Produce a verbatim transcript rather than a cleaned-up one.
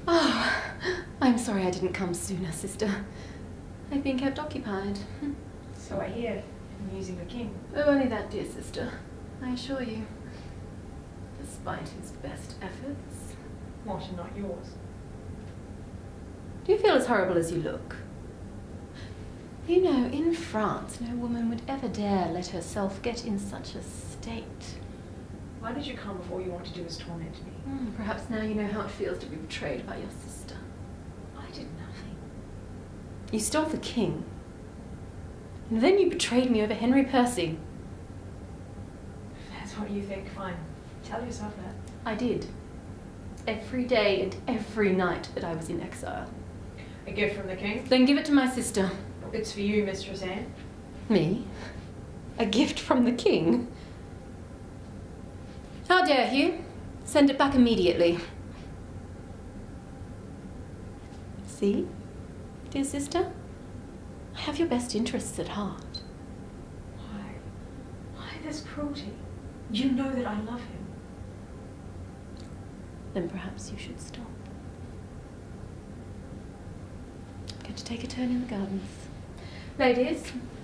Oh, I'm sorry I didn't come sooner, sister. I've been kept occupied. So I hear, amusing the king. Oh, only that, dear sister, I assure you. Despite his best efforts. What, and not yours? Do you feel as horrible as you look? You know, in France, no woman would ever dare let herself get in such a state. Why did you come if all you want to do is torment me? Mm, perhaps now you know how it feels to be betrayed by your sister. I did nothing. You stole the king. And then you betrayed me over Henry Percy. If that's what you think, fine. Tell yourself that. I did. Every day and every night that I was in exile. A gift from the king? Then give it to my sister. It's for you, Mistress Anne. Me? A gift from the king? How dare you? Send it back immediately. See, dear sister? I have your best interests at heart. Why? Why this cruelty? You know that I love him. Then perhaps you should stop. I'm going to take a turn in the gardens. Ladies,